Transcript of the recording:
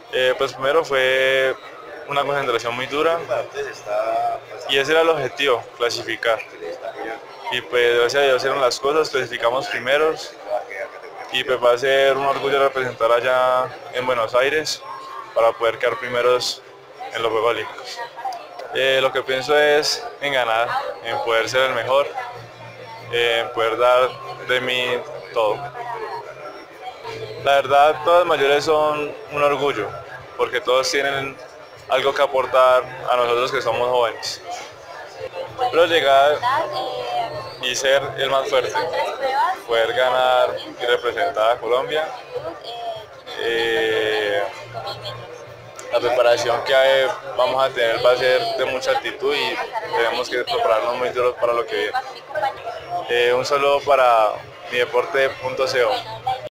Pues primero fue una concentración muy dura y ese era el objetivo, clasificar. Y pues gracias a Dios hicieron las cosas, clasificamos primeros y pues va a ser un orgullo representar allá en Buenos Aires para poder quedar primeros en los Juegos Olímpicos. Lo que pienso es en ganar, en poder ser el mejor, en poder dar de mí todo. La verdad, todas las mayores son un orgullo, porque todos tienen algo que aportar a nosotros que somos jóvenes. Pero llegar y ser el más fuerte, poder ganar y representar a Colombia, eh, la preparación que vamos a tener va a ser de mucha actitud y tenemos que prepararnos muy duro para lo que viene. Un saludo para mi deporte.co.